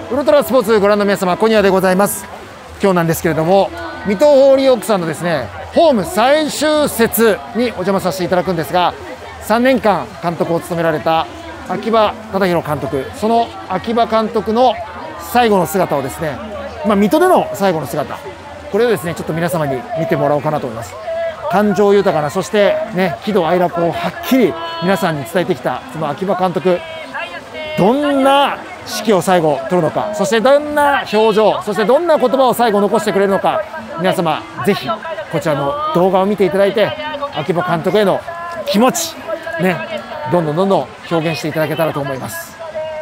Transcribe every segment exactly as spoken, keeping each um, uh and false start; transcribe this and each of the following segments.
ウルトラスポーツご覧の皆様、小庭でございます。今日なんですけれども、水戸ホーリーオークさんのですね、ホーム最終節にお邪魔させていただくんですが、さんねんかん監督を務められた秋葉忠宏監督、その秋葉監督の最後の姿をですね、まあ、水戸での最後の姿、これをですね、ちょっと皆様に見てもらおうかなと思います。感情豊かな、そしてね、喜怒哀楽をはっきり皆さんに伝えてきたその秋葉監督、どんな指揮を最後取るのか、そしてどんな表情、そしてどんな言葉を最後残してくれるのか、皆様ぜひこちらの動画を見ていただいて、秋葉監督への気持ちね、どんどんどんどん表現していただけたらと思います。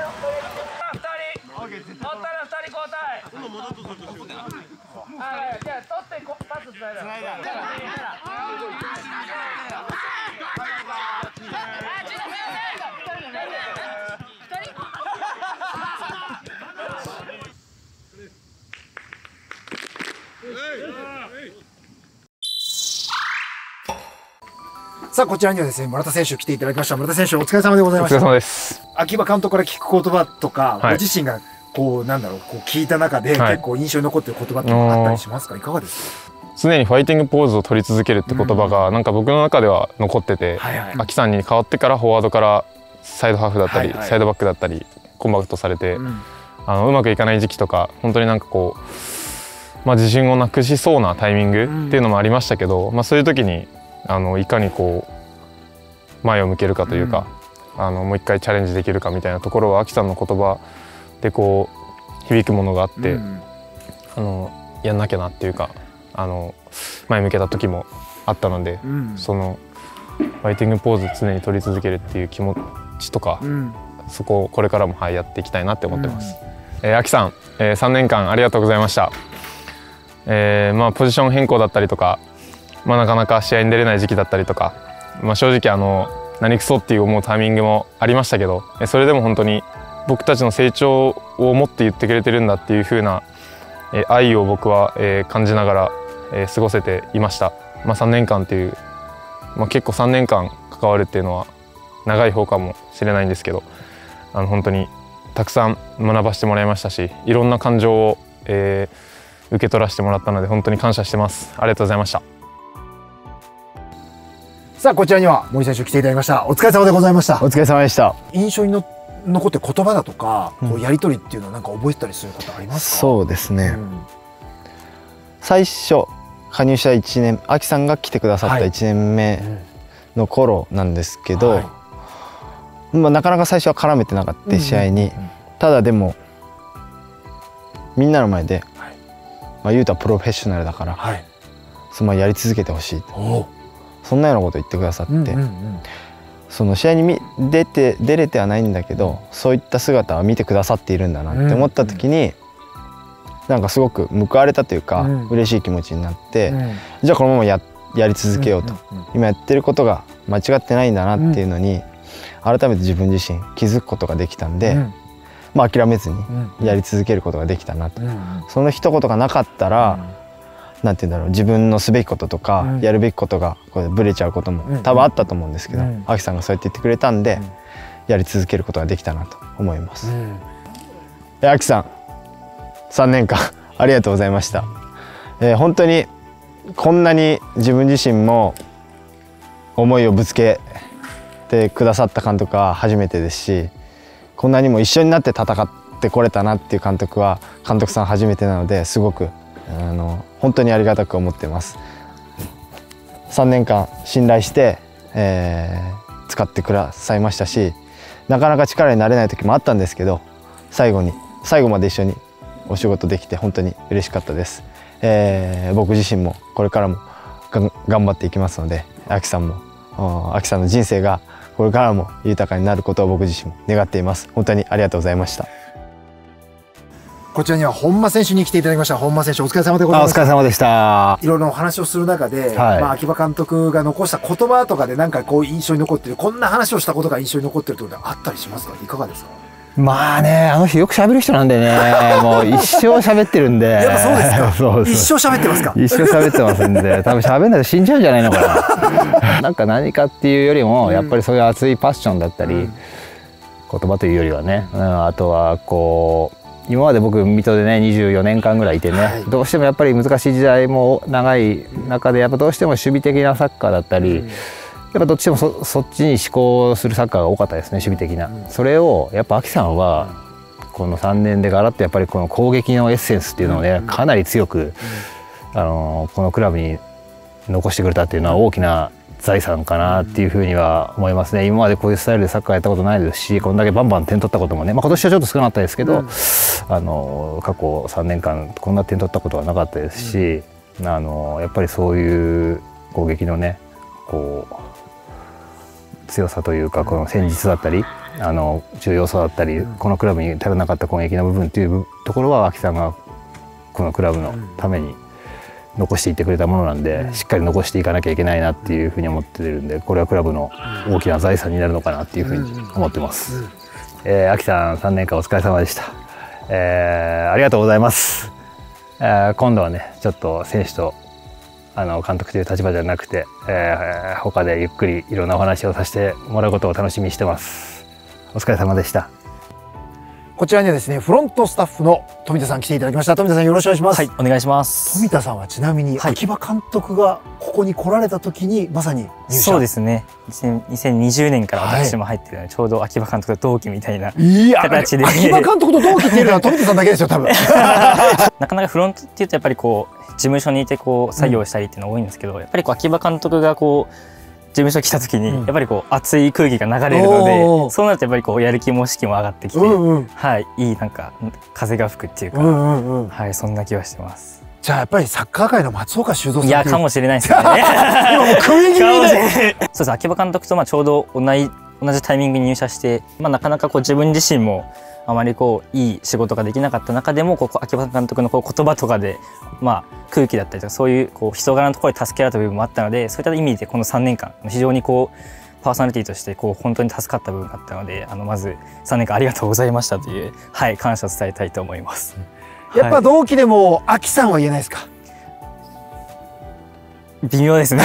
さあこちらにはですね、村田選手来ていただきました。村田選手お疲れ様でございました。 お疲れ様です。 秋葉監督から聞く言葉とか、 はい、 ご自身がこうなんだろう、こう聞いた中で結構印象に残っている言葉ってあったりしますか？いかがですか？ 常にファイティングポーズを取り続けるって言葉がなんか僕の中では残ってて、秋さんに変わってからフォワードからサイドハーフだったり、はいはい、サイドバックだったりコンバクトされて、うん、あのうまくいかない時期とか本当になんかこう、まあ、自信をなくしそうなタイミングっていうのもありましたけど、うん、まあ、そういう時にあのいかにこう前を向けるかというか、うん、あのもう一回チャレンジできるかみたいなところは秋さんの言葉でこう響くものがあって、うん、あのやんなきゃなっていうか、あの前向けた時もあったので、うん、そのファイティングポーズ常に取り続けるっていう気持ちとか、うん、そこをこれからも、はい、やっていきたいなって思ってます。うん、えー、秋さん、えー、さんねんかんありがとうございました。えーまあ、ポジション変更だったりとか、まあ、なかなか試合に出れない時期だったりとか、まあ、正直あの何くそっていう思うタイミングもありましたけど、それでも本当に僕たちの成長を持って言ってくれてるんだっていう風な愛を僕は感じながら過ごせていました。まあ、さんねんかんっていう、まあ、結構さんねんかん関わるっていうのは長い方かもしれないんですけど、あの本当にたくさん学ばせてもらいましたし、いろんな感情を、えー、受け取らせてもらったので本当に感謝してます。ありがとうございました。 さあこちらには森選手来ていただきました。お疲れ様でございました。 お疲れ様でした。 印象にの残ってる言葉だとか、うん、こうやり取りっていうのはなんか覚えてたりする方ありますか？ そうですね、うん、最初加入したいちねん、秋さんが来てくださったいちねんめの頃なんですけど、はい、まあ、なかなか最初は絡めてなかった試合に、ただでもみんなの前で、はい、まあ、言うたらプロフェッショナルだから、はい、そのままやり続けてほしい、そんなようなことを言ってくださって、その試合に出て出れてはないんだけど、そういった姿は見てくださっているんだなって思った時に、なんかすごく報われたというか、うん、嬉しい気持ちになって、うん、じゃあこのまま や, やり続けようと、今やってることが間違ってないんだなっていうのに、改めて自分自身気づくことができたんで、うん、まあ諦めずにやり続けることができたなと、うん、その一言がなかったら、うん、なんて言うんだろう、自分のすべきこととか、うん、やるべきことがこれブレちゃうことも多分あったと思うんですけど、秋さんがそうやって言ってくれたんで、うん、やり続けることができたなと思います。うん、秋さんさんねんかんありがとうございました。えー、本当にこんなに自分自身も思いをぶつけてくださった監督は初めてですし、こんなにも一緒になって戦ってこれたなっていう監督は監督さん初めてなので、すごくあの本当にありがたく思ってます。さんねんかん信頼して、えー、使ってくださいましたし、なかなか力になれない時もあったんですけど、最後に最後まで一緒にお仕事できて本当に嬉しかったです。えー、僕自身もこれからもが頑張っていきますので、秋さんも秋さんの人生がこれからも豊かになることを僕自身も願っています。本当にありがとうございました。 こちらには本間選手に来ていただきました。本間選手お疲れ様でございます。 お疲れ様でした。 いろいろお話をする中で、はい、まあ秋葉監督が残した言葉とかでなんかこう印象に残ってる、こんな話をしたことが印象に残ってるってことはあったりしますか？いかがですか？ まあね、あの人よく喋る人なんでね、もう一生喋ってるんで。 やっぱそうですか。そうそう、一生喋ってますか。 一生喋ってますんで、多分喋んないと死んじゃうんじゃないのかな。なんか何かっていうよりも、やっぱりそういう熱いパッションだったり、うん、言葉というよりはね、うん、あとはこう今まで僕水戸でねにじゅうよねんかんぐらいいてね、はい、どうしてもやっぱり難しい時代も長い中でやっぱどうしても守備的なサッカーだったり、うん、やっぱどっちも そ, そっちに思考するサッカーが多かったですね、守備的な、うん、それをやっぱ秋さんはこのさんねんでガラッとやっぱりこの攻撃のエッセンスっていうのをねかなり強く、あのこのクラブに残してくれたっていうのは大きな財産かなっていうふうには思いますね。今までこういうスタイルでサッカーやったことないですし、こんだけバンバン点取ったこともね、まあ、今年はちょっと少なかったですけど、うん、あの過去さんねんかんこんな点取ったことはなかったですし、うん、あのやっぱりそういう攻撃のねこう強さというか、この戦術だったりあの重要さだったり、このクラブに足らなかった攻撃の部分っていうところは秋さんがこのクラブのために残していってくれたものなんで、しっかり残していかなきゃいけないなっていうふうに思ってるんで、これはクラブの大きな財産になるのかなっていうふうに思ってます。えー、秋さんさんねんかんお疲れ様でした。えー、ありがとうございます。えー、今度はねちょっと選手とあの監督という立場じゃなくて、えー、他でゆっくりいろんなお話をさせてもらうことを楽しみにしてます。お疲れ様でした。 こちらにはですね、フロントスタッフの富田さん来ていただきました。富田さんよろしくお願いします。 はい、お願いします。 富田さんはちなみに、はい、秋葉監督がここに来られた時にまさに入社。 そうですね。にせんにじゅうねんから私も入ってるので、はい、ちょうど秋葉監督と同期みたいな形で。 秋葉監督と同期っていうのは富田さんだけですよ、多分。 なかなかフロントっていうとやっぱりこう事務所にいてこう作業したりっていうのが多いんですけど、うん、やっぱりこう秋葉監督がこう事務所来た時にやっぱりこう熱い空気が流れるので、うん、そうなるとやっぱりこうやる気も士気も上がってきて、うんうん、はい、いいなんか風が吹くっていうか、うんうんうん、はい、そんな気はしてます。 じゃあやっぱりサッカー界の松岡修造さん、 いやかもしれないですね。 今もう食い気味で。 そうです。秋葉監督とまあちょうど同じ同じタイミングに入社して、まあなかなかこう自分自身もあまりこういい仕事ができなかった中でも、こう秋葉監督のこう言葉とかで、まあ、空気だったりとかそういうこう人柄のところで助けられた部分もあったので、そういった意味でこのさんねんかん非常にこうパーソナリティとしてこう本当に助かった部分があったので、あのまずさんねんかんありがとうございましたという、はい、感謝を伝えたいと思います。 やっぱ同期でも秋さんは言えないですか？ 微妙ですね。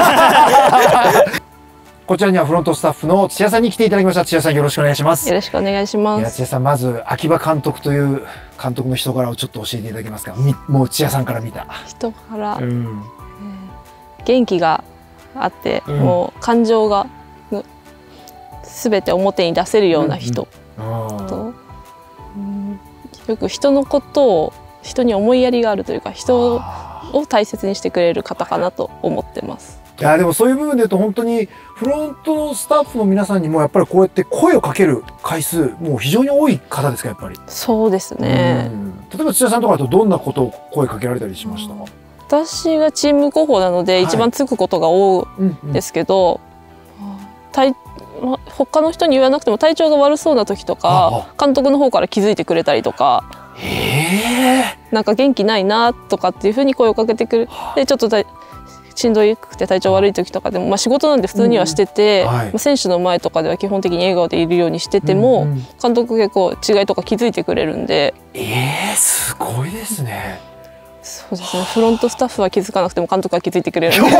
こちらにはフロントスタッフの土屋さんに来ていただきました。土屋さんよろしくお願いします。 よろしくお願いします。 土屋さん、まず秋葉監督という監督の人柄をちょっと教えていただけますか？もう土屋さんから見た人柄、うん、えー、元気があって、うん、もう感情がすべて表に出せるような人、うんうん、と、うん、よく人のことを人に思いやりがあるというか、人を大切にしてくれる方かなと思ってます。 いやでもそういう部分で言うと本当にフロントのスタッフの皆さんにもやっぱりこうやって声をかける回数もう非常に多い方ですか？やっぱりそうですね。 例えば土屋さんとかだとどんなことを声かけられたりしました？ 私がチーム広報なので一番つくことが多いですけど、はい、うんうん、他の人に言わなくても体調が悪そうな時とか監督の方から気づいてくれたりとか、なんか元気ないなとかっていうふうに声をかけてくれて、ちょっとしんどくて体調悪い時とかでも、まあ、仕事なんで普通にはしてて、うん、はい、選手の前とかでは基本的に笑顔でいるようにしてても、うんうん、監督結構違いとか気づいてくれるんで。 えー、すごいですね。 そうですね。フロントスタッフは気づかなくても監督は気づいてくれるんで。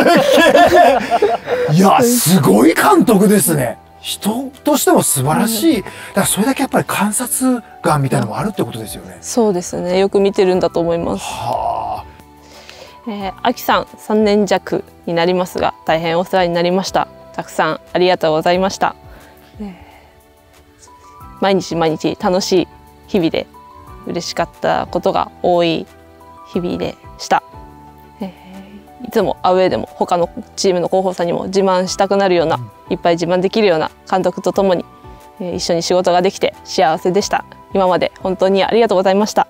いやすごい監督ですね。人としても素晴らしい、うん、だからそれだけやっぱり観察眼みたいなのもあるってことですよね。 そうですね。よく見てるんだと思います。はあ。えー、秋さんさんねん弱になりますが大変お世話になりました。たくさんありがとうございました。えー、毎日毎日楽しい日々で嬉しかったことが多い日々でした。えー、いつもアウェーでも他のチームの広報さんにも自慢したくなるような、うん、いっぱい自慢できるような監督と共に、えー、一緒に仕事ができて幸せでした。今まで本当にありがとうございました。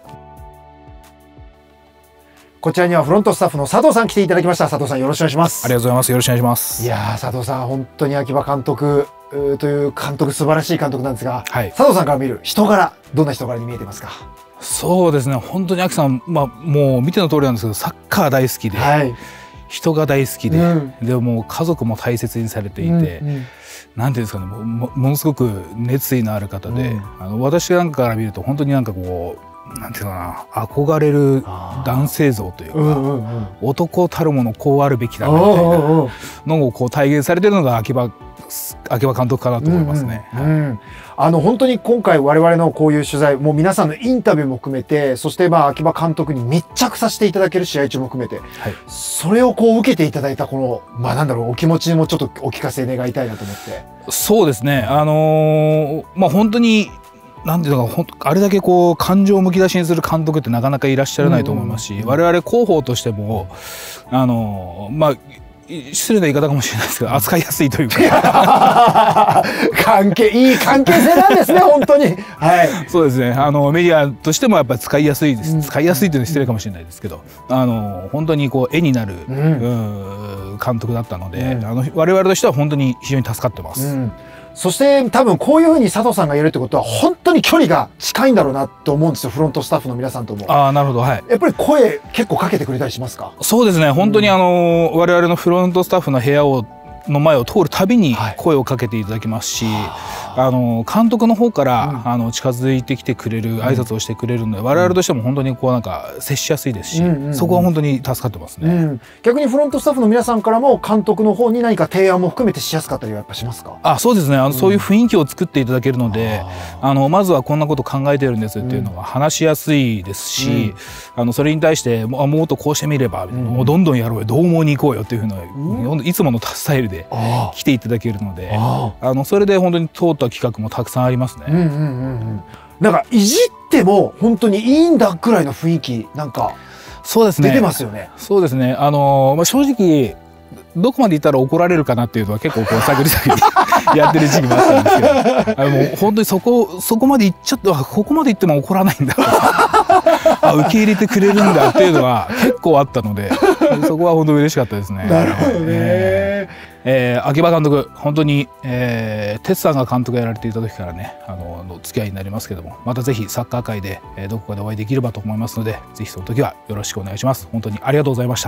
こちらにはフロントスタッフの佐藤さん来ていただきました。佐藤さんよろしくお願いします。 ありがとうございます。よろしくお願いします。 いやー佐藤さん本当に秋葉監督という監督素晴らしい監督なんですが、はい、佐藤さんから見る人柄どんな人柄に見えてますか？ そうですね、本当に秋さん、まあ、もう見ての通りなんですけどサッカー大好きで、はい、人が大好きで、うん、でも家族も大切にされていて、うんうん、なんていうんですかね、も, ものすごく熱意のある方で、うん、あの私なんかから見ると本当になんかこうなんていうかな、憧れる男性像というか、うんうんうん、男たるものこうあるべきだみたいなのをこう体現されてるのが秋葉秋葉監督かなと思いますね。 うんうんうん、あの本当に今回我々のこういう取材もう皆さんのインタビューも含めて、そしてまあ秋葉監督に密着させていただける試合中も含めて、はい、それをこう受けていただいたこのまあなんだろうお気持ちもちょっとお聞かせ願いたいなと思って。 そうですね、あのー、まあ本当になんていうのか、あれだけこう感情をむき出しにする監督ってなかなかいらっしゃらないと思いますし、我々広報としてもあのまあ失礼な言い方かもしれないですけど、扱いやすいというか関係いい関係性なんですね本当に。はい、 そうですね、あのメディアとしてもやっぱり使いやすいです、うん、使いやすいというのは失礼かもしれないですけど、あの本当にこう絵になる、うん、監督だったので、うん、あの我々としては本当に非常に助かってます。うん、 そして多分こういうふうに佐藤さんが言えるってことは本当に距離が近いんだろうなと思うんですよ、フロントスタッフの皆さんとも。 ああ、なるほど、はい。 やっぱり声結構かけてくれたりしますか？ そうですね、本当にあの、うん、我々のフロントスタッフの部屋をの前を通るたびに声をかけていただきますし、はい、あの監督の方から、うん、あの近づいてきてくれる、挨拶をしてくれるので、うん、我々としても本当にこうなんか接しやすいですし、うんうん、そこは本当に助かってますね。うん、 逆にフロントスタッフの皆さんからも監督の方に何か提案も含めてしやすかったりはやっぱしますか？ あ、そうですね、あの、うん、そういう雰囲気を作っていただけるので、あのまずはこんなこと考えてるんですっていうのは話しやすいですし、うん、あのそれに対してもうもっとこうしてみれば、うん、もうどんどんやろうよ、どう思いに行こうよっていうふうな、うん、いつものスタイルで来ていただけるので、あのそれで本当に通った企画もたくさんありますね。うんうんうんうん、 なんかいじっても本当にいいんだくらいの雰囲気なんかそうですね、 出てますよね。 そうですね、あのまあ、正直どこまで言ったら怒られるかなっていうのは結構こう探り探りやってる時期もあったんですけど、あのもう本当にそこそこまで言っちゃって、ここまで言っても怒らないんだあ、受け入れてくれるんだっていうのは結構あったので、そこは本当に嬉しかったですね。 なるほどね。えーえー、秋葉監督、本当に、えー、哲さんが監督やられていた時からね、あのの付き合いになりますけども、またぜひサッカー界で、えー、どこかでお会いできればと思いますので、ぜひその時はよろしくお願いします。本当にありがとうございました。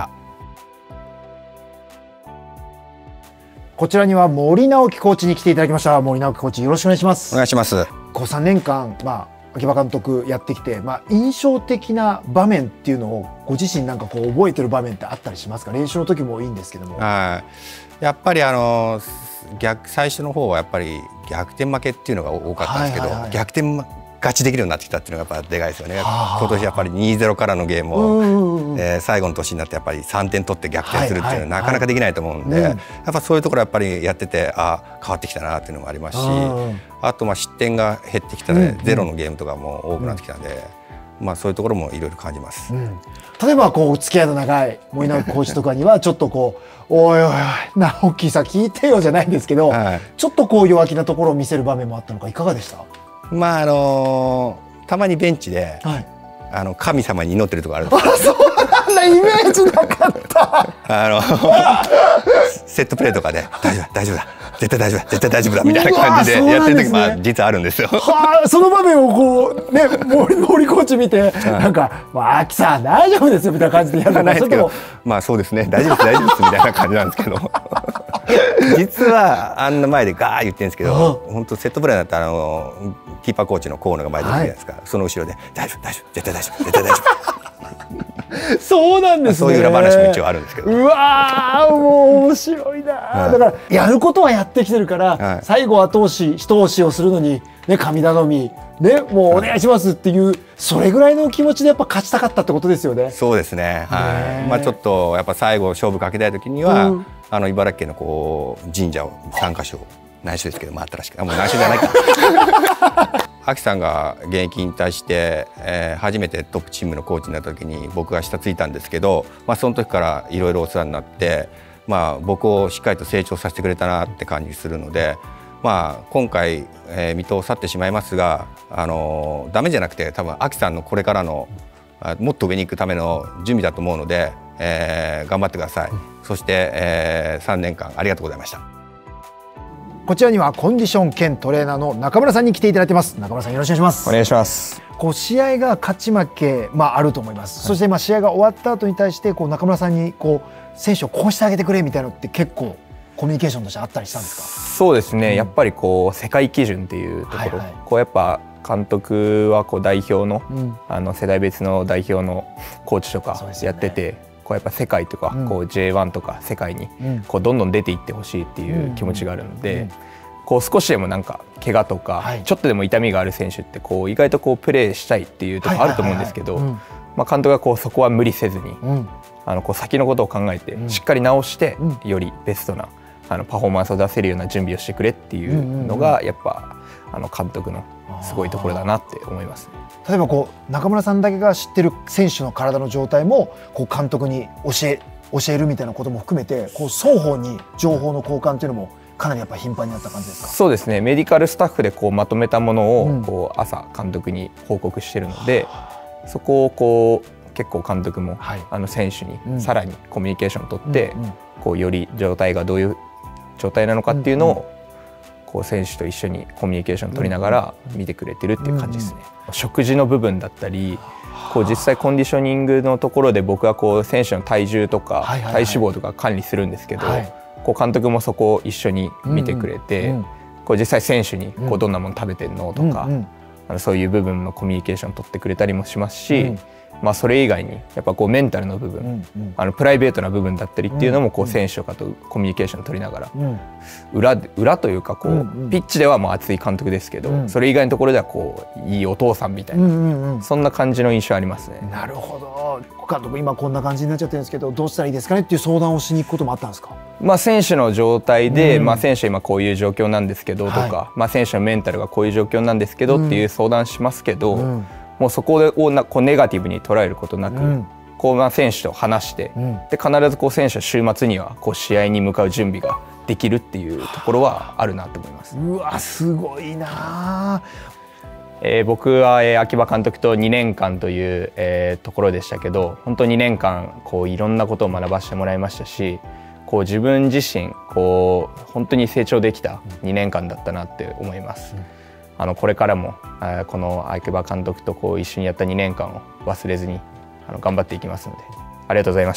こちらには森直樹コーチに来ていただきました。森直樹コーチ、よろしくお願いします。 お願いします。 こうさんねんかん、まあ、秋葉監督やってきて、まあ、印象的な場面っていうのをご自身なんかこう覚えてる場面ってあったりしますか？練習の時もいいんですけども。 はい、やっぱりあの逆最初の方はやっぱり逆転負けっていうのが多かったんですけど、はいはいはい、逆転勝ちできるようになってきたっていうのがやっぱでかいですよね。今年やっぱり にたいゼロ からのゲームを、えー、最後の年になってやっぱりさんてん取って逆転するっていうのはなかなかできないと思うんで、やっぱそういうところやっぱりやってて、あ変わってきたなっていうのもありますし、あとまあ失点が減ってきたので、ゼロのゲームとかも多くなってきたので、まあそういうところもいろいろ感じます。うん、 例えばこう付き合いの長い森直樹コーチとかにはちょっとこうおいおいおい直樹さ聞いてよじゃないんですけど、はい、ちょっとこう弱気なところを見せる場面もあったのか、いかがでした？ まああのー、たまにベンチで、はい、あの神様に祈ってるところあるんですよ。あ、そうなんだ、イメージなかった。 あのセットプレーとかで大丈夫大丈夫だ絶対大丈夫だ絶対大丈夫だみたいな感じでやってる時も、ね、実はあるんですよ。 はあ、その場面をこうね森森コーチ見て、なんか「まあ、秋さん大丈夫ですよ」みたいな感じでやるないですけど、まあそうですね、大丈夫です大丈夫ですみたいな感じなんですけど実はあんな前でガー言ってるんですけど、本当セットプレーだったらあのキーパーコーチの河野が前で言うじゃないですか、はい、その後ろで大丈夫大丈夫絶対大丈夫絶対大丈夫そうなんですね。 そういう裏話も一応あるんですけど。 うわー、もう面白いな、はい、だからやることはやってきてるから、はい、最後後押し一押しをするのにね、神頼みね、もうお願いしますっていう、はい、それぐらいの気持ちでやっぱ勝ちたかったってことですよね。 そうですね、はい。まあちょっとやっぱ最後勝負かけたい時には、うん、あの茨城県のこう神社をさんかしょ内緒ですけど回ったらしく、あ、もう内緒じゃないか秋さんが現役引退して、えー、初めてトップチームのコーチになった時に僕が下ついたんですけど、まあ、その時からいろいろお世話になって、まあ、僕をしっかりと成長させてくれたなって感じするので、まあ、今回、えー、水戸を去ってしまいますが、あのー、ダメじゃなくて多分秋さんのこれからのもっと上に行くための準備だと思うので、えー、頑張ってください。うん、そして、えー、さんねんかんありがとうございました。 こちらにはコンディション兼トレーナーの中村さんに来ていただいてます。中村さん、よろしくお願いします。 お願いします。 こう試合が勝ち負け、まあ、あると思います。はい、そしてまあ試合が終わった後に対してこう中村さんにこう選手をこうしてあげてくれみたいなのって結構コミュニケーションとしてあったりしたんですか？ そうですね、うん、やっぱりこう世界基準っていうところ、はいはい、こうやっぱ監督はこう代表の、うん、あの世代別の代表のコーチとかやってて、 こうやっぱ世界とかこう ジェイワン とか世界にこうどんどん出ていってほしいっていう気持ちがあるので、こう少しでもなんか怪我とかちょっとでも痛みがある選手ってこう意外とこうプレーしたいっていうところあると思うんですけど、まあ監督がこうそこは無理せずにあのこう先のことを考えてしっかり直してよりベストなあのパフォーマンスを出せるような準備をしてくれっていうのがやっぱあの監督のすごいところだなって思いますね。 例えばこう中村さんだけが知ってる選手の体の状態もこう監督に教え教えるみたいなことも含めてこう双方に情報の交換っていうのもかなりやっぱ頻繁にあった感じですか？ そうですね。メディカルスタッフでこうまとめたものをこう朝監督に報告してるので、うん、そこをこう結構監督も、はい、あの選手にさらにコミュニケーションを取って、うんうん、こうより状態がどういう状態なのかっていうのを、うんうん、こう選手と一緒にコミュニケーションを取りながら見てくれてるっていう感じですね。うんうん、食事の部分だったりこう実際コンディショニングのところで僕はこう選手の体重とか体脂肪とか管理するんですけど、はい、こう監督もそこを一緒に見てくれて、うんうん、こう実際選手にこうどんなもの食べてるのとか、うんうん、あのそういう部分のコミュニケーションを取ってくれたりもしますし、うん、まあそれ以外にやっぱこうメンタルの部分、うんうん、あのプライベートな部分だったりっていうのもこう選手とかとコミュニケーションを取りながら、うん、裏裏というかこう、うんうん、ピッチではもう熱い監督ですけど、うん、それ以外のところではこういいお父さんみたいな、うんうんうん、そんな感じの印象ありますね。 なるほど。監督今こんな感じになっちゃってるんですけどどうしたらいいですかねっていう相談をしに行くこともあったんですか？ まあ選手の状態で、うん、まあ選手今こういう状況なんですけどとか、はい、まあ選手のメンタルがこういう状況なんですけどっていう相談しますけど、うん、もうそこをなこうネガティブに捉えることなく、うん、こうまあ選手と話して、うん、で必ずこう選手は週末にはこう試合に向かう準備ができるっていうところはあるなと思います。 うわすごいな。 えー、僕は、えー、秋葉監督とにねんかんという、えー、ところでしたけど本当にねんかんこういろんなことを学ばせてもらいましたしこう自分自身こう本当に成長できたにねんかんだったなって思います。うん、あのこれからも、えー、この秋葉監督とこう一緒にやったにねんかんを忘れずにあの頑張っていきますのでありがとうございました。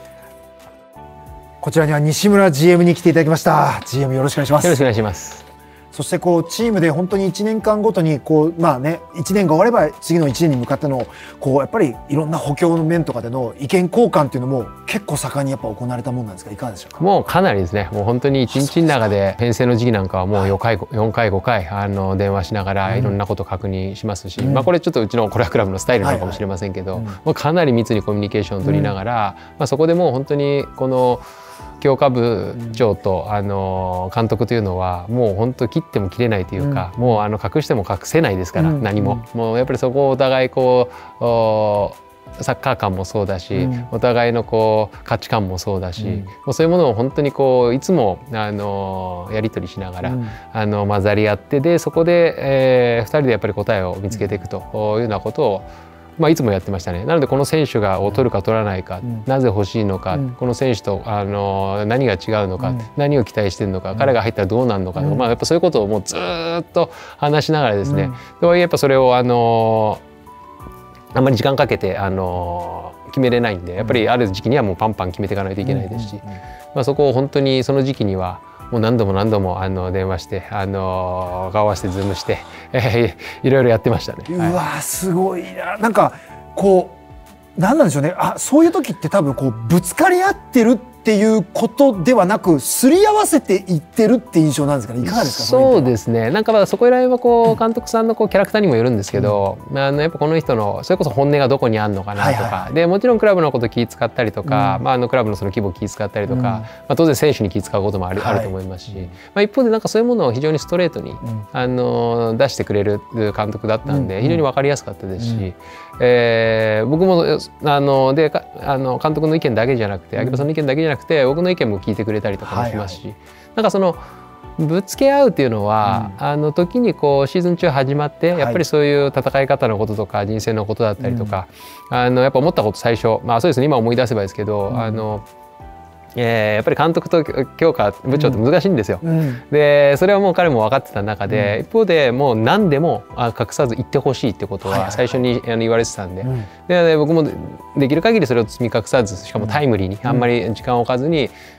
こちらには西村 ジーエム に来ていただきました。 ジーエム よろしくお願いします。 よろしくお願いします。 そしてこうチームで本当にいちねんかんごとにこうまあねいちねんが終われば次のいちねんに向かってのこうやっぱりいろんな補強の面とかでの意見交換っていうのも結構盛んにやっぱ行われたものなんですか？いかがでしょうか？ もうかなりですね。もう本当にいちにちの中で編成の時期なんかはもうよんかいごかいあの電話しながらいろんなことを確認しますし、うん、まあこれちょっとうちのコラクラブのスタイルなのかもしれませんけど、はいはい、もうかなり密にコミュニケーションを取りながら、うん、まあそこでもう本当にこの強化部長とあの監督というのはもう本当切っても切れないというか、うん、もうあの隠しても隠せないですから、うん、何も、うん、もうやっぱりそこをお互いこうサッカー観もそうだし、うん、お互いのこう価値観もそうだし、うん、もうそういうものを本当にこういつもあのやり取りしながら、うん、あの混ざり合ってでそこで、えー、ふたりでやっぱり答えを見つけていくというようなことをまあ、いつもやってましたね。なのでこの選手がを取るか取らないか、うん、なぜ欲しいのか、うん、この選手とあの何が違うのか、うん、何を期待しているのか、うん、彼が入ったらどうなるのか、うん、まあ、やっぱそういうことをもうずっと話しながらですね、うん、やっぱそれをあのあんまり時間かけてあの決めれないんでやっぱりある時期にはもうパンパン決めていかないといけないですし、まあ、そこを本当にその時期にはもう何度も何度もあの電話してあの顔合わせてズームして、えー、いろいろやってましたね。 うわすごいな。なんかこう何なんでしょうね。あそういう時って多分こうぶつかり合ってるっていうことではなくすり合わせていってるって印象なんですかね。いかがですか？ そうですね。なんかまだそこら辺はこう監督さんのこうキャラクターにもよるんですけど、うん、あのやっぱこの人のそれこそ本音がどこにあるのかなとか、はいはい、でもちろんクラブのこと気使ったりとか、うん、まああのクラブのその規模気使ったりとか、うん、まあ当然選手に気使うこともある、はい、あると思いますし、まあ一方でなんかそういうものを非常にストレートに、うん、あの出してくれる監督だったんで、うん、非常に分かりやすかったですし、うん、えー、僕もあのであの監督の意見だけじゃなくて秋葉さんの意見だけじゃなくて僕の意見も聞いてくれたりとかもしますし、はいはい、なんかそのぶつけ合うっていうのは、うん、あの時にこうシーズン中始まってやっぱりそういう戦い方のこととか人生のことだったりとか、うん、あのやっぱ思ったこと最初、まあそうですね、今思い出せばですけど、うん、あのえー、やっぱり監督と強化部長って難しいんですよ、うん、でそれはもう彼も分かってた中で、うん、一方でもう何でも隠さず言ってほしいってことは最初に言われてたんで、はいはい、で僕もできる限りそれを包み隠さずしかもタイムリーに、うん、あんまり時間を置かずに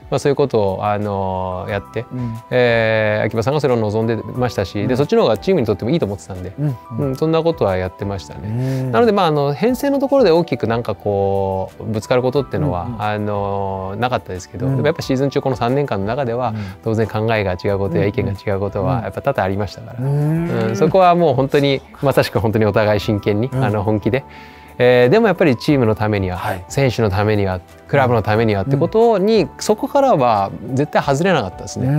まあ、そういうことを、あのーやって、うん、えー、秋葉さんがそれを望んでましたし、うん、でそっちの方がチームにとってもいいと思ってたんで、うんうんうん、そんなことはやってましたね。なので、まあ、あの編成のところで大きくなんかこうぶつかることっていうのは、うんうん、あのーなかったですけど、うん、でもやっぱシーズン中このさんねんかんの中では、うん、当然考えが違うことや意見が違うことはやっぱ多々ありましたから、うんうん、そこはもう本当にまさしく本当にお互い真剣に、うん、あの本気で。えー、でもやっぱりチームのためには、はい、選手のためにはクラブのためにはってことに、うん、そこからは絶対外れなかったですね。うん、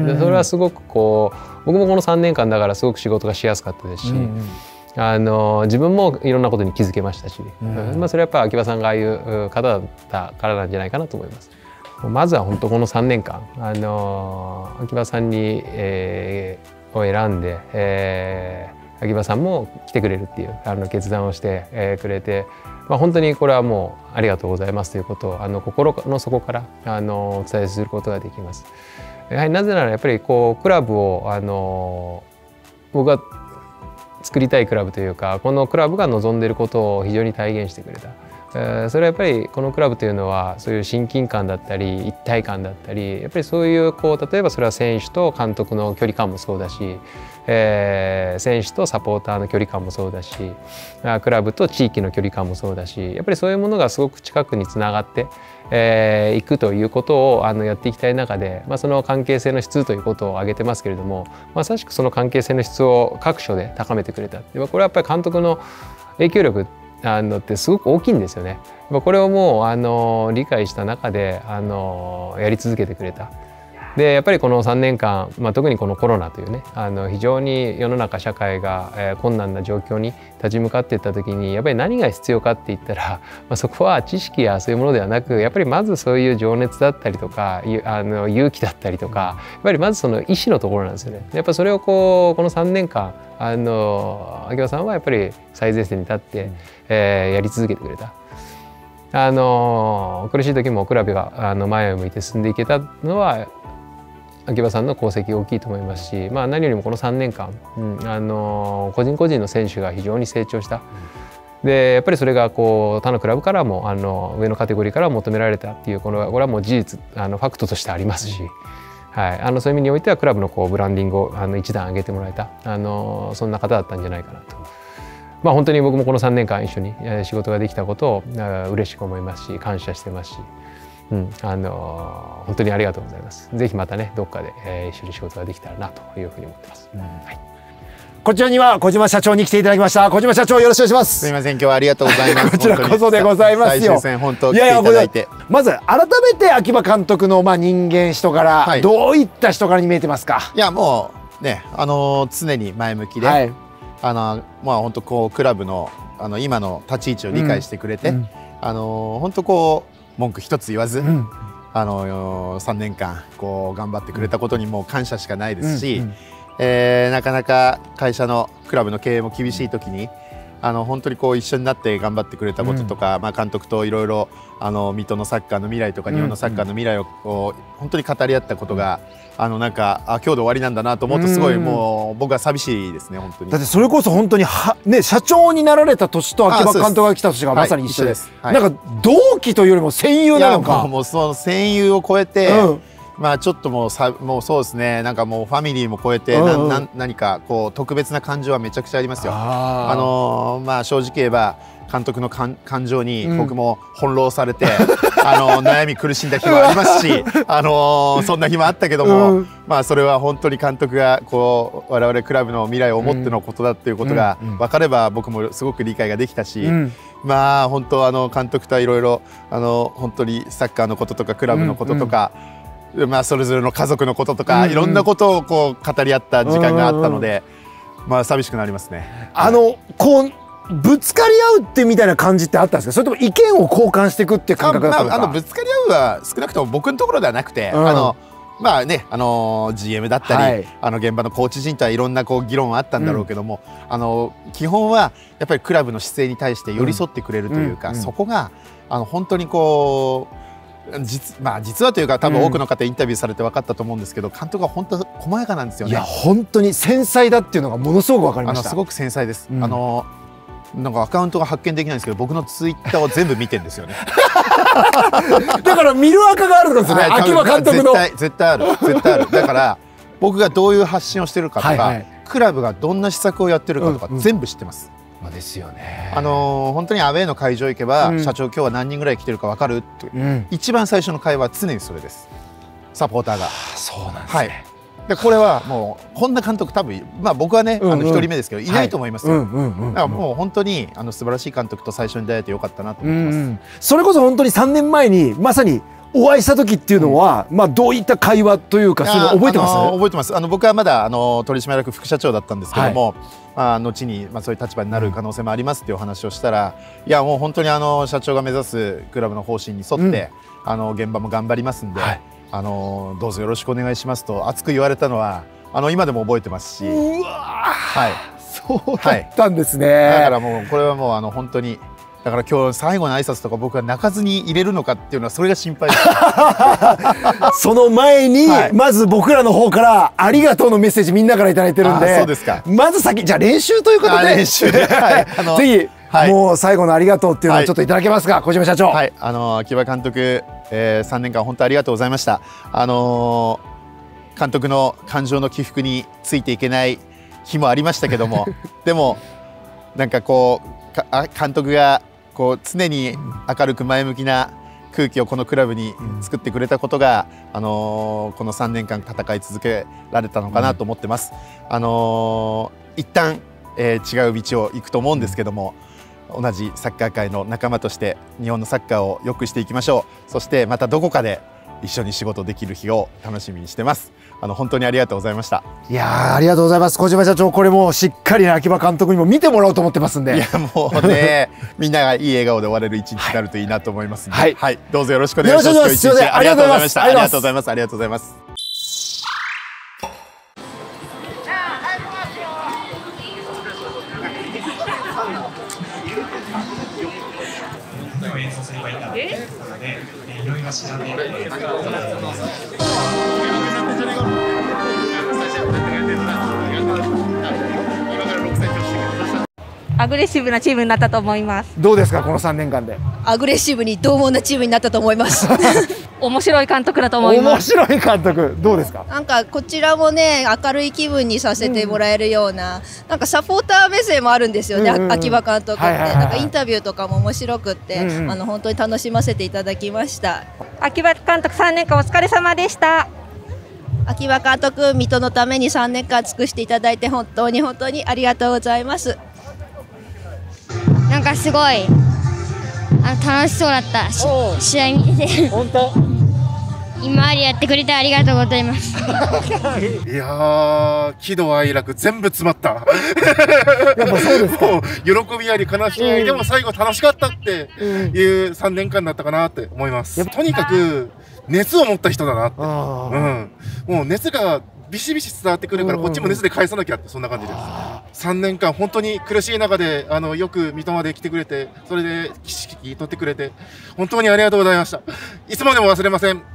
でそれはすごくこう僕もこのさんねんかんだからすごく仕事がしやすかったですし、うん、あの自分もいろんなことに気づけましたし、うん、まあ、それはやっぱり秋葉さんがああいう方だったからなんじゃないかなと思います。まずは本当このさんねんかん、あの秋葉さんに、えー、を選んで、えー秋葉さんも来てくれるっていうあの決断をして、えー、くれて、まあ、本当にこれはもうありがとうございますということをあの心の底からあのお伝えすることができます。やはりなぜならやっぱりこうクラブをあの僕が作りたいクラブというかこのクラブが望んでいることを非常に体現してくれた。えー、それはやっぱりこのクラブというのはそういう親近感だったり一体感だったりやっぱりそういうこう例えばそれは選手と監督の距離感もそうだし、えー、選手とサポーターの距離感もそうだしクラブと地域の距離感もそうだしやっぱりそういうものがすごく近くにつながってい、えー、くということをあのやっていきたい中で、まあ、その関係性の質ということを挙げてますけれどもまさしくその関係性の質を各所で高めてくれた。これはやっぱり監督の影響力あのってすごく大きいんですよね。これをもうあの理解した中であのやり続けてくれた。でやっぱりこのさんねんかん、まあ、特にこのコロナというねあの非常に世の中社会が、えー、困難な状況に立ち向かっていった時にやっぱり何が必要かって言ったら、まあ、そこは知識やそういうものではなくやっぱりまずそういう情熱だったりとかあの勇気だったりとかやっぱりまずその意志のところなんですよね。やっぱそれをこうこのさんねんかんあの秋葉さんはやっぱり最前線に立って、うんえー、やり続けてくれた。あの苦しい時もクラブがあの前を向いて進んでいけたのは秋葉さんの功績大きいと思いますし、まあ、何よりもこのさんねんかん、うん、あの個人個人の選手が非常に成長した。でやっぱりそれがこう他のクラブからもあの上のカテゴリーから求められたっていうこれはこれはもう事実あのファクトとしてありますし、はい、あのそういう意味においてはクラブのこうブランディングをあの一段上げてもらえたあのそんな方だったんじゃないかなと。まあ、本当に僕もこのさんねんかん一緒に仕事ができたことを嬉しく思いますし感謝してますし、うん、あの本当にありがとうございます。ぜひまたねどっかで、えー、一緒に仕事ができたらなというふうに思ってます。うんはい、 こちらには小島社長に来ていただきました。小島社長よろしくお願いします。 すみません今日はありがとうございます。 こちらこそでございますよ。 最終戦本当来ていただいて。いやいやまず改めて秋葉監督のまあ人間人柄、はい、どういった人柄に見えてますか。 いやもうねあのー、常に前向きで。はいあのまあ本当こうクラブのあの今の立ち位置を理解してくれて、うん、あの本当こう文句一つ言わず、うん、あのさんねんかんこう頑張ってくれたことにもう感謝しかないですし、うんうんえー、なかなか会社のクラブの経営も厳しい時にあの本当にこう一緒になって頑張ってくれたこととか、うんまあ、監督といろいろあの水戸のサッカーの未来とか日本のサッカーの未来をこう本当に語り合ったことが、あのなんかあ今日で終わりなんだなと思うとすごいもう僕は寂しいですね本当に。 だってそれこそ本当には、ね、社長になられた年と秋葉監督が来た年がまさに一緒です。はい、なんか同期というよりも戦友なのか。 いやもう、もうその戦友を超えて、うんまあちょっともうさもうそうですねなんかもうファミリーも超えて、うんうん、なな何かこう特別な感情はめちゃくちゃありますよ。あ, あのー、まあ正直言えば監督の感情に僕も翻弄されて、うん、あの悩み苦しんだ日もありますし、あのー、そんな日もあったけども、うん、まあそれは本当に監督がこう我々クラブの未来を思ってのことだっていうことが分かれば僕もすごく理解ができたし、うん、まあ本当あの監督とはいろいろあの本当にサッカーのこととかクラブのこととか、うんうんまあそれぞれの家族のこととか、うんうん、いろんなことをこう語り合った時間があったので、まあ寂しくなりますね。 あのこうぶつかり合うってみたいな感じってあったんですか。それとも意見を交換していくって感覚だったのか。 あ、まあ、あのぶつかり合うは少なくとも僕のところではなくて、うん、あのまあねあの ジーエム だったり、はい、あの現場のコーチ陣とはいろんなこう議論はあったんだろうけども、うん、あの基本はやっぱりクラブの姿勢に対して寄り添ってくれるというか、うんうん、そこがあの本当にこう。実, まあ実はというか多分多くの方インタビューされて分かったと思うんですけど、監督は本当細やかなんですよね。 いや本当に繊細だっていうのがものすごく分かりました。 あのすごく繊細です。うん、あのなんかアカウントが発見できないんですけど、僕のツイッターを全部見てんですよね。 だから見るアカがあるんですね、秋葉監督の。 絶対絶対ある、絶対ある。だから僕がどういう発信をしてるかとか、はいはい、クラブがどんな施策をやってるかとか、うんうん、全部知ってます。 まあですよね。 あのー、本当にアウェーの会場行けば、うん、社長今日は何人ぐらい来てるか分かるって、うん、一番最初の会話は常にそれです。サポーターが。 そうなんですね。はい、 でこれはもう本田監督多分、まあ、僕はね、うんうん、あの一人目ですけどいないと思いますよ。だからもう本当にあの素晴らしい監督と最初に出会えてよかったなと思います。うんうん、 それこそ本当にさんねんまえにまさにお会いした時っていうのは、うん、まあどういった会話というかそういうの覚えてます？ あの覚えてます。あの僕はまだあの取締役副社長だったんですけども、はい、まあ後にまあそういう立場になる可能性もありますっていうお話をしたら、いやもう本当にあの社長が目指すクラブの方針に沿って、うん、あの現場も頑張りますんで、はい、あのどうぞよろしくお願いしますと熱く言われたのはあの今でも覚えてますし、 うわはい、 そうだったんですね。 はい、だからもうこれはもうあの本当に。だから今日最後の挨拶とか僕は泣かずに入れるのかっていうのはそれが心配です。 その前に、はい、まず僕らの方からありがとうのメッセージみんなからいただいてるんで、 そうですか。 まず先じゃあ練習ということで練習で、はい、あのぜひ、はい、もう最後のありがとうっていうのをちょっといただけますか、はい、小島社長。 はい、あの秋葉監督、えー、さんねんかん本当ありがとうございました。あのー、監督の感情の起伏についていけない日もありましたけどもでもなんかこうか監督がこう常に明るく前向きな空気をこのクラブに作ってくれたことが、あのー、このさんねんかん戦い続けられたのかなと思ってます。あのー、一旦、えー、違う道を行くと思うんですけども、同じサッカー界の仲間として日本のサッカーを良くしていきましょう。そしてまたどこかで一緒に仕事できる日を楽しみにしてます。あの本当にありがとうございました。 いやーありがとうございます。小島社長、これもうしっかり、ね、秋葉監督にも見てもらおうと思ってますんで。 いやもうねみんながいい笑顔で終われる一日になるといいなと思いますので、はい、はい、どうぞよろしくお願いします。 よろしくお願いします。 ありがとうございました。ありがとうございます。ありがとうございます。演奏すればいいんだっていうことで、いろいろ調べて。 アグレッシブなチームになったと思います。 どうですかこのさんねんかんで。 アグレッシブに獰猛なチームになったと思います面白い監督だと思います。 面白い監督どうですか。 なんかこちらもね明るい気分にさせてもらえるような、うん、なんかサポーター目線もあるんですよね、うんうん、秋葉監督って、なんかインタビューとかも面白くって、うんうん、あの本当に楽しませていただきました。 秋葉監督さんねんかんお疲れ様でした。 秋葉監督、水戸のためにさんねんかん尽くしていただいて本当に本当にありがとうございます。 なんかすごいあの楽しそうだったし試合見てて本当今までやってくれてありがとうございますいやー喜怒哀楽全部詰まったやっぱそうですか。 喜びあり悲しみあり、うん、でも最後楽しかったっていうさんねんかんだったかなって思います。とにかく熱を持った人だなって、うん、もう熱がビシビシ伝わってくるからこっちも熱で返さなきゃって、そんな感じです。さんねんかん本当に苦しい中であのよく水戸まで来てくれて、それで指揮取ってくれて本当にありがとうございました。いつまでも忘れません。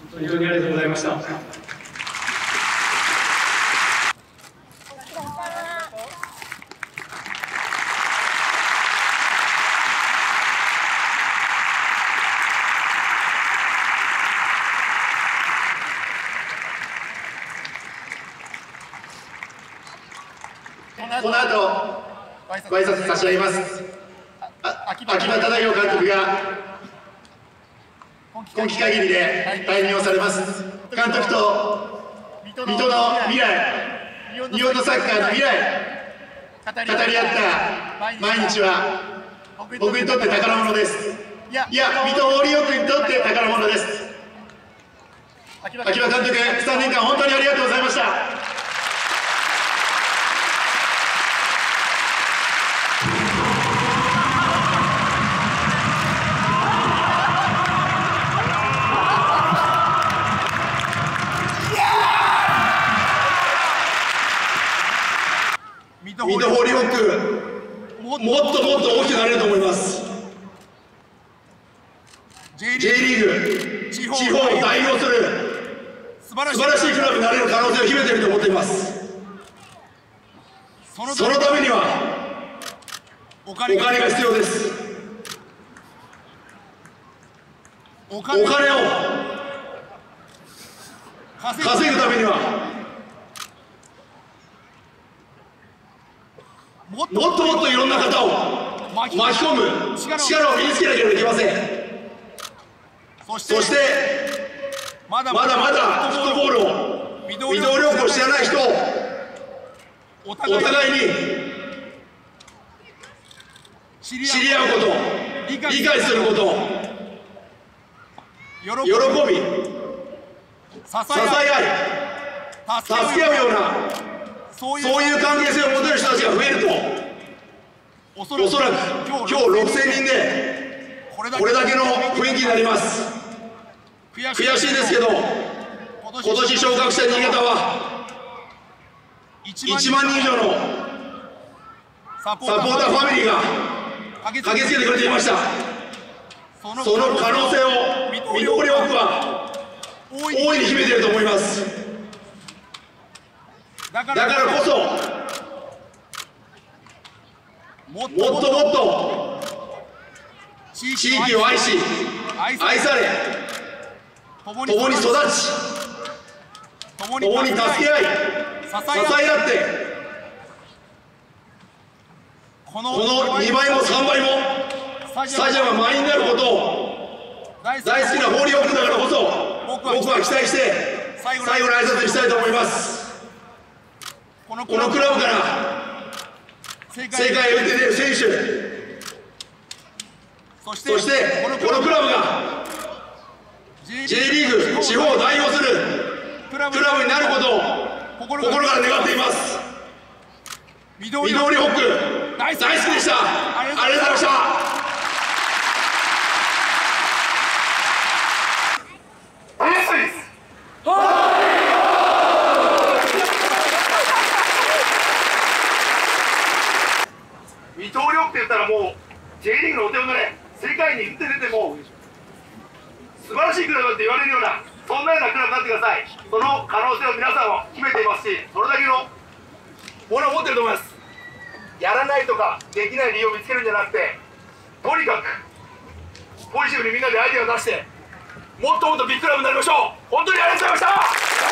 非常にありがとうございました。 この後ご挨拶差し上げます。秋葉忠宏監督が今期限りで退任をされます。監督と水戸の未来、日本のサッカーの未来語り合った毎日は僕にとって宝物です。いや、水戸オリオン君にとって宝物です。秋葉監督、さんねんかん本当にありがとうございました。水戸ホーリーホック、もっともっと大きくなれると思います。J リーグ、地方を代表する素晴らしいクラブになれる可能性を秘めていると思っています。そのためにはお金が必要です。お金を稼ぐためにはもっともっといろんな方を巻き込む力を身につけなければいけません。そしてまだまだフットボールを移動旅行を知らない人をお互いに知り合うこと、理解すること、喜び、支え合い、助け合うようなそういう関係性を持てる人たちが増えると、おそらく今日ろくせんにんでこれだけの雰囲気になります。悔しいですけど、今年昇格した新潟はいちまんにん以上のサポーターファミリーが駆けつけてくれていました。その可能性を水戸オリオンクは大いに秘めていると思います。だからこそもっともっと地域を愛し愛され共に育ち共に助け合い支え合ってこのにばいもさんばいもスタジアムが満員になることを大好きなホーリーホックだからこそ僕は期待して最後の挨拶にしたいと思います。このクラブから世界へ打って出る選手、そしてこのクラブが J リーグ地方を代表するクラブになることを心から願っています。水戸オリホック大好きでした。ありがとうございました。水戸オリホックって言ったらもう J リーグのお手本で世界に打って出ても素晴らしいクラブって言われるようなそんなようなクラブになってください。その可能性を皆さんは秘めていますし、それだけのものを持ってると思います。やらないとかできない理由を見つけるんじゃなくて、とにかくポジティブにみんなでアイデアを出してもっともっとビッグクラブになりましょう。本当にありがとうございました。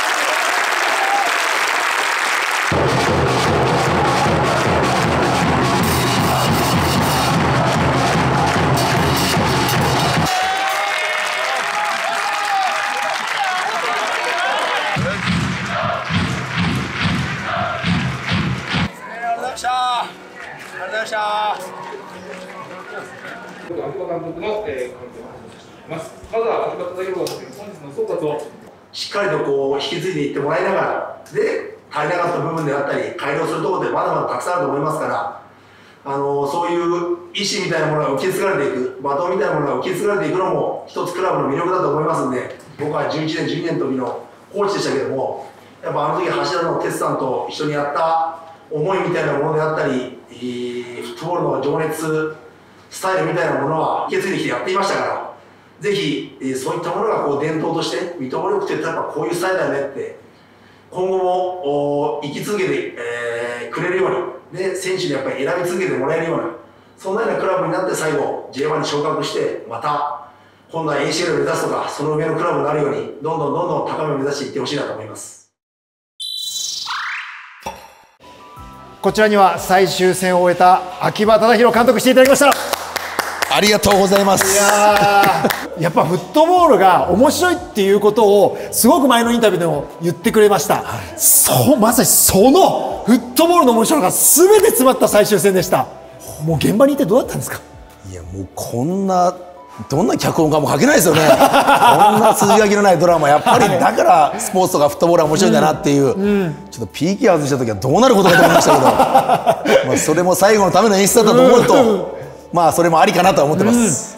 秋葉監督の、えー、感想を話しています。まずは秋葉忠宏監督、本日の総括をしっかりとこう引き継いでいってもらいながら、で足りなかった部分であったり改良するところでまだまだたくさんあると思いますから、あのそういう意思みたいなものが受け継がれていく、バトンみたいなものが受け継がれていくのも一つクラブの魅力だと思いますんで、僕はじゅういちねんじゅうにねんの時のコーチでしたけども、やっぱあの時柱の哲さんと一緒にやった思いみたいなものであったり、フットボールの情熱スタイルみたいなものは受け継いできてやっていましたから、 ぜひ、えー、そういったものがこう伝統として水戸ホーリーホックってやっぱこういうスタイルだよねって今後も生き続けて、えー、くれるようにで選手にやっぱり選び続けてもらえるようなそんなようなクラブになって最後 ジェイワン に昇格してまた今度は エーシーエル を目指すとかその上のクラブになるようにどんどんどんどん高みを目指していってほしいなと思います。 こちらには最終戦を終えた秋葉忠宏監督していただきました。 ありがとうございます。 いややっぱフットボールが面白いっていうことをすごく前のインタビューでも言ってくれました、はい、そうまさにそのフットボールの面白さが全て詰まった最終戦でした。もう現場にいてどうだったんですか？ いやもうこんなどんな脚本家も書けないですよねこんな筋書きのないドラマやっぱりだからスポーツとかフットボールは面白いんだなっていう、うんうん、ちょっと ピーケー 外した時はどうなることかと思いましたけどまあそれも最後のための演出だったと思うと、うん、まあそれもありかなとは思ってます、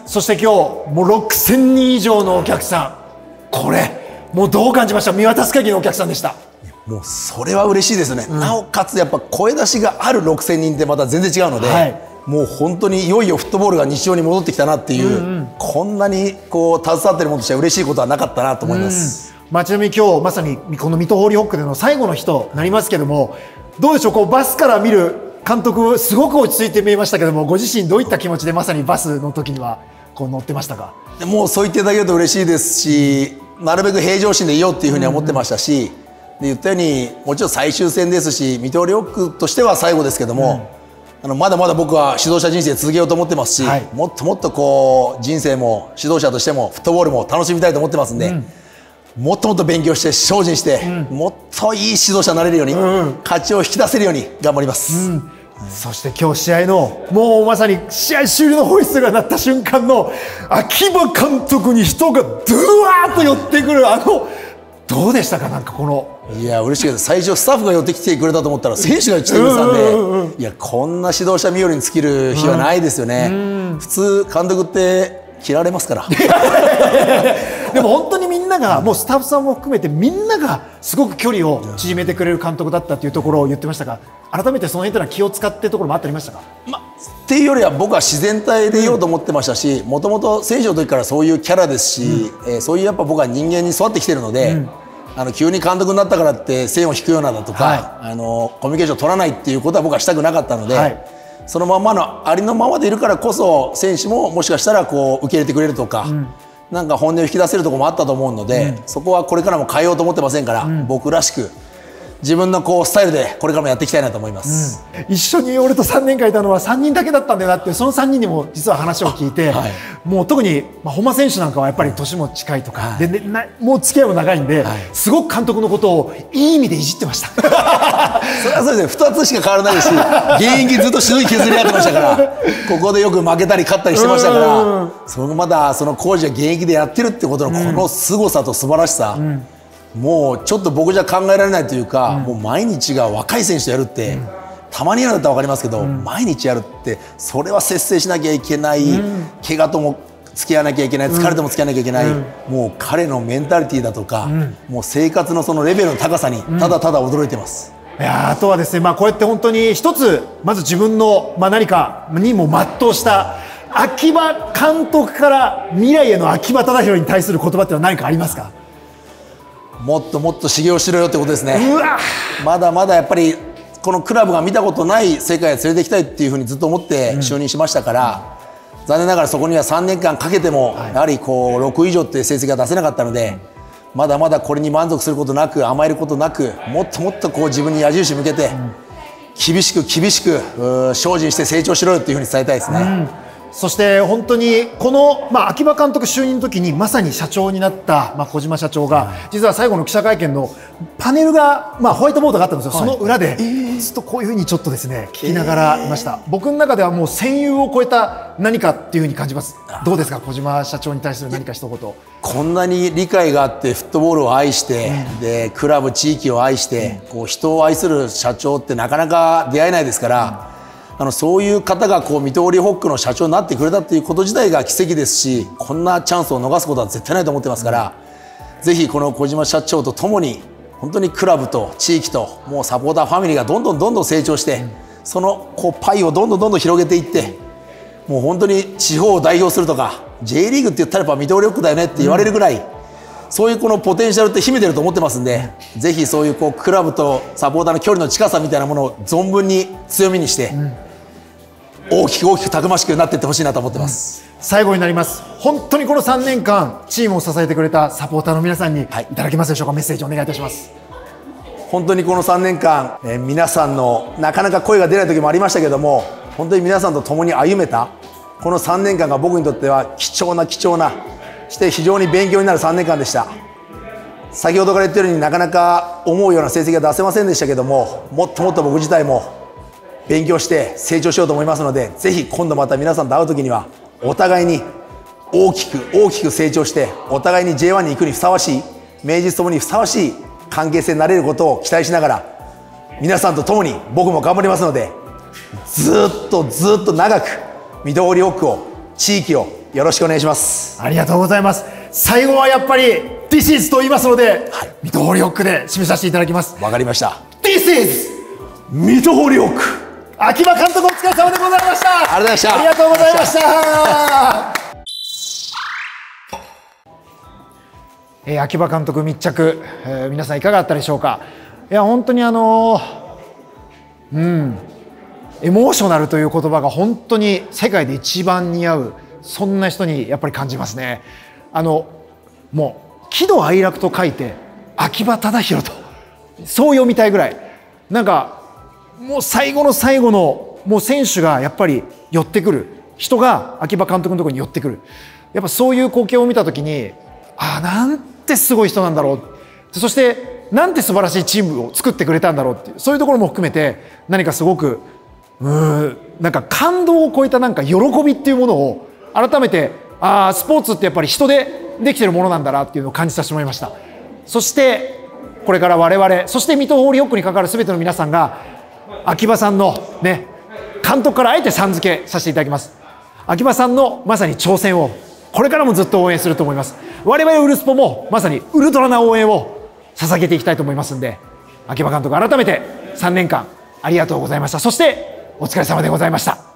うん、そして今日もうろくせんにん以上のお客さんこれもうどう感じました？見渡す限りのお客さんでした。 もうそれは嬉しいですね、うん、なおかつやっぱ声出しがあるろくせんにんってまた全然違うので、はい、もう本当にいよいよフットボールが日常に戻ってきたなっていう、うんうん、こんなにこう携わってるものとしては嬉しいことはなかったなと思います、 うんまあ、ちなみに今日まさにこの水戸ホーリーホックでの最後の日となりますけどもどうでしょうこうバスから見る監督すごく落ち着いて見えましたけどもご自身どういった気持ちでまさにバスの時にはこう乗ってましたか？ もうそう言っていただけると嬉しいですしなるべく平常心でいようっていうふうには思ってましたし、うんうんで言ったようにもちろん最終戦ですし水戸ホーリーホックとしては最後ですけども、うん、あのまだまだ僕は指導者人生続けようと思ってますし、はい、もっともっとこう人生も指導者としてもフットボールも楽しみたいと思ってますんで、うん、もっともっと勉強して精進して、うん、もっといい指導者になれるように、うん、勝ちを引き出せるように頑張ります、うん、 そして今日試合のもうまさに試合終了のホイッスルが鳴った瞬間の秋葉監督に人がドゥワーッと寄ってくるあのどうでしたか？なんかこのいや嬉しいです。最初スタッフが寄ってきてくれたと思ったら選手が来てくれたんでいやこんな指導者日和に尽きる日はないですよね、うん、普通監督って嫌われますからでも本当にみんながもうスタッフさんも含めてみんながすごく距離を縮めてくれる監督だったというところを言ってましたが改めてその辺というのは気を使っているところもあったりましたか？ ま、っていうよりは僕は自然体でいようと思ってましたしもともと選手の時からそういうキャラですし、うんえー、そういうやっぱ僕は人間に育ってきてるので、うんあの急に監督になったからって線を引くようなだとか、はい、あのコミュニケーションを取らないっていうことは僕はしたくなかったので、はい、そのままのありのままでいるからこそ選手ももしかしたらこう受け入れてくれるとか、うん、なんか本音を引き出せるところもあったと思うので、うん、そこはこれからも変えようと思ってませんから、うん、僕らしく自分のこうスタイルでこれからもやっていきたいなと思います、 うん、一緒に俺とさんねんかんいたのはさんにんだけだったんだよなってそのさんにんにも実は話を聞いて、はい、もう特に、まあ、本間選手なんかはやっぱり年も近いとか、はい、でね、なもう付き合いも長いんで、はい、すごく監督のことをいい意味でいじってましたそれはそれでふたつしか変わらないですし現役ずっとしのぎ削り合ってましたからここでよく負けたり勝ったりしてましたからそのまだその工事は現役でやってるってことのこの凄さと素晴らしさ、うんうんもうちょっと僕じゃ考えられないというか、うん、もう毎日が若い選手とやるって、うん、たまにやるんだったら分かりますけど、うん、毎日やるってそれは節制しなきゃいけない、うん、怪我とも付き合わなきゃいけない疲れとも付き合わなきゃいけない、うん、もう彼のメンタリティーだとか、うん、もう生活のそのレベルの高さにただただ驚いてます。 いやあとはですね、まあ、こうやって本当に一つまず自分の、まあ、何かにも全うした秋葉監督から未来への秋葉忠宏に対する言葉ってのは何かありますか？ もっともっと修行しろよってことですね。まだまだやっぱりこのクラブが見たことない世界へ連れて行きたいっていうふうにずっと思って就任しましたから、うん、残念ながらそこにはさんねんかんかけてもやはりこうろくいじょうっていう成績が出せなかったので、まだまだこれに満足することなく甘えることなくもっともっとこう自分に矢印向けて厳しく厳しく精進して成長しろよっていうふうに伝えたいですね。うんそして本当にこの、まあ、秋葉監督就任の時にまさに社長になった、まあ、小島社長が実は最後の記者会見のパネルが、まあ、ホワイトボードがあったんですよ、はい、その裏でずっとこういうふうにちょっとですね聞きながらいました、えー、僕の中ではもう戦友を超えた何かっていうふうに感じます。どうですか小島社長に対する何か一言。 こんなに理解があってフットボールを愛して、うん、でクラブ地域を愛して、うん、こう人を愛する社長ってなかなか出会えないですから、うんあのそういう方がこう水戸ホーリーホックの社長になってくれたっていうこと自体が奇跡ですしこんなチャンスを逃すことは絶対ないと思ってますから、うん、ぜひこの小島社長とともに本当にクラブと地域ともうサポーターファミリーがどんどんどんどん成長して、うん、そのこうパイをどんどんどんどん広げていってもう本当に地方を代表するとか ジェイ リーグって言ったらやっぱ水戸リョックだよねって言われるぐらい、うん、そういうこのポテンシャルって秘めてると思ってますんで、ぜひそういうこうクラブとサポーターの距離の近さみたいなものを存分に強みにして、うん、大きく大きくたくましくなっていってほしいなと思ってます、 うん、最後になります。本当にこのさんねんかんチームを支えてくれたサポーターの皆さんにいただけますでしょうか。メッセージお願いいたします。 本当にこのさんねんかん、えー、皆さんのなかなか声が出ない時もありましたけども、本当に皆さんと共に歩めたこのさんねんかんが僕にとっては貴重な貴重なして非常に勉強になるさんねんかんでした。先ほどから言ってるようになかなか思うような成績が出せませんでしたけども、もっともっと僕自体も勉強して成長しようと思いますので、ぜひ今度また皆さんと会う時にはお互いに大きく大きく成長してお互いに ジェイワン に行くにふさわしい、名実ともにふさわしい関係性になれることを期待しながら、皆さんと共に僕も頑張りますので、ずっとずっと長く水戸リョックを地域をよろしくお願いします。 ありがとうございます。最後はやっぱり This is と言いますので、はい、水戸リョックで締めさせていただきます。 わかりました。 This is 水戸リョック。 秋葉監督お疲れ様でございました。 ありがとうございました。 ありがとうございました。えー、秋葉監督密着、えー、皆さんいかがだったでしょうか。いや本当にあのー、うんエモーショナルという言葉が本当に世界で一番似合う、そんな人にやっぱり感じますね。あのもう喜怒哀楽と書いて秋葉忠宏と、そう読みたいぐらい、なんかもう最後の最後のもう選手がやっぱり寄ってくる、人が秋葉監督のところに寄ってくる、やっぱそういう光景を見た時に、ああなんてすごい人なんだろう、そしてなんて素晴らしいチームを作ってくれたんだろうっていう、そういうところも含めて何かすごくうーんなんか感動を超えたなんか喜びっていうものを改めて、ああスポーツってやっぱり人でできてるものなんだなっていうのを感じさせてもらいました。そしてこれから我々、そして水戸ホーリーホックに関わる全ての皆さんが秋葉さんのね監督からあえてさん付けさせていただきます。秋葉さんのまさに挑戦をこれからもずっと応援すると思います。我々ウルスポもまさにウルトラな応援を捧げていきたいと思いますんで、秋葉監督改めてさんねんかんありがとうございました。そしてお疲れ様でございました。